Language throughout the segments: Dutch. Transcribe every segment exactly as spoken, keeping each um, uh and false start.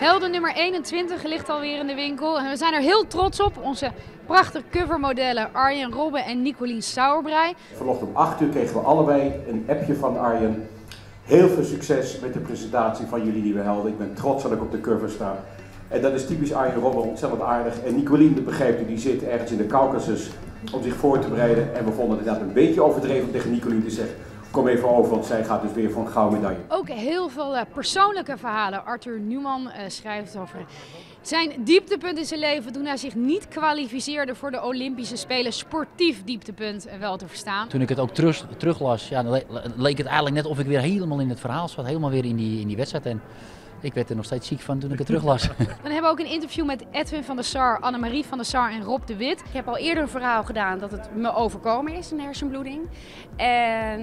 Helden nummer eenentwintig ligt alweer in de winkel en we zijn er heel trots op. Onze prachtige covermodellen Arjen Robben en Nicolien Sauerbrei. Vanochtend om acht uur kregen we allebei een appje van Arjen. Heel veel succes met de presentatie van jullie nieuwe helden. Ik ben trots dat ik op de cover sta. En dat is typisch Arjen Robben, ontzettend aardig. En Nicolien, de begreep u, die zit ergens in de Caucasus om zich voor te bereiden. En we vonden het inderdaad een beetje overdreven om tegen Nicolien te zeggen: kom even over, want zij gaat dus weer voor een gouden medaille. Ook heel veel uh, persoonlijke verhalen. Arthur Newman uh, schrijft over zijn dieptepunt in zijn leven toen hij zich niet kwalificeerde voor de Olympische Spelen. Sportief dieptepunt, uh, wel te verstaan. Toen ik het ook terug, teruglas, ja, dan le leek het eigenlijk net of ik weer helemaal in het verhaal zat. Helemaal weer in die, in die wedstrijd. En ik werd er nog steeds ziek van toen ik het teruglas. Dan hebben we ook een interview met Edwin van der Sar, Annemarie van der Sar en Rob de Wit. Ik heb al eerder een verhaal gedaan dat het me overkomen is, een hersenbloeding. En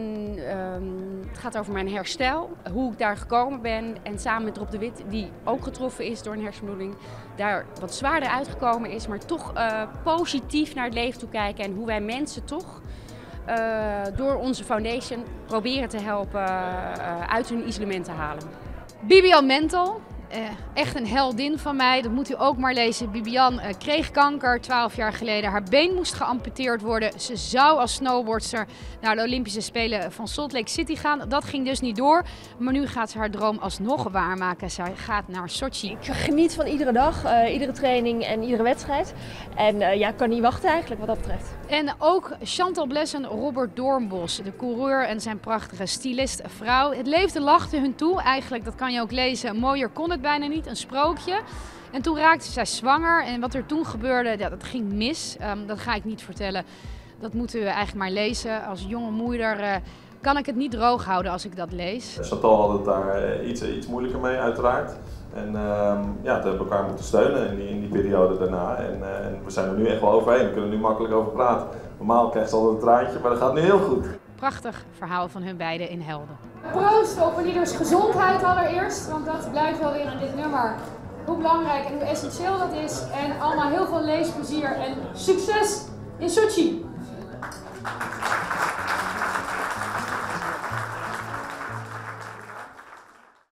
um, het gaat over mijn herstel, hoe ik daar gekomen ben. En samen met Rob de Wit, die ook getroffen is door een hersenbloeding, daar wat zwaarder uitgekomen is. Maar toch uh, positief naar het leven toe kijken en hoe wij mensen toch uh, door onze foundation proberen te helpen uh, uit hun isolement te halen. Bibian Mentel, uh, echt een heldin van mij, dat moet u ook maar lezen. Bibian uh, kreeg kanker twaalf jaar geleden, haar been moest geamputeerd worden. Ze zou als snowboardster naar de Olympische Spelen van Salt Lake City gaan. Dat ging dus niet door, maar nu gaat ze haar droom alsnog waarmaken. Zij gaat naar Sochi. Ik geniet van iedere dag, uh, iedere training en iedere wedstrijd. En uh, ja, ik kan niet wachten eigenlijk wat dat betreft. En ook Chantal Bles en Robert Doornbos, de coureur en zijn prachtige stylist vrouw. Het leefde lachte hun toe, eigenlijk, dat kan je ook lezen, mooier kon het bijna niet, een sprookje. En toen raakte zij zwanger en wat er toen gebeurde, ja, dat ging mis. Um, dat ga ik niet vertellen, dat moeten we eigenlijk maar lezen. Als jonge moeder uh, kan ik het niet droog houden als ik dat lees. Chantal had het daar uh, iets, iets moeilijker mee uiteraard. En uh, ja, we hebben elkaar moeten steunen in die, in die periode daarna. En, uh, en we zijn er nu echt wel overheen, we kunnen er nu makkelijk over praten. Normaal krijgt ze altijd een traantje, maar dat gaat nu heel goed. Prachtig verhaal van hun beiden in Helden. Proost op ieders gezondheid allereerst, want dat blijkt wel weer in dit nummer. Hoe belangrijk en hoe essentieel dat is. En allemaal heel veel leesplezier en succes in Sochi!